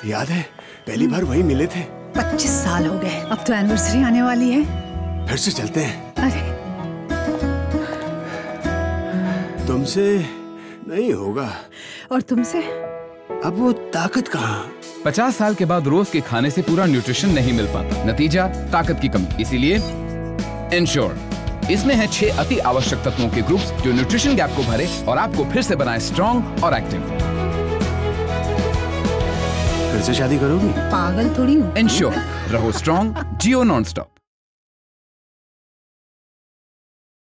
याद है पहली बार वही मिले थे। 25 साल हो गए। अब तो एनिवर्सरी आने वाली है। फिर से चलते हैं। अरे तुमसे नहीं होगा। और तुमसे? अब वो ताकत कहाँ? 50 साल के बाद रोज के खाने से पूरा न्यूट्रिशन नहीं मिल पाता। नतीजा ताकत की कमी। इसीलिए इंश्योर इसमें है 6 अति आवश्यक तत्वों के ग्रुप्स जो न्यूट्रिशन गैप को भरे और आपको फिर से बनाए स्ट्रॉन्ग और एक्टिव। फिर से शादी करोगी? पागल थोड़ी हूँ। इंश्योर रहो स्ट्रॉन्ग, जियो नॉन स्टॉप।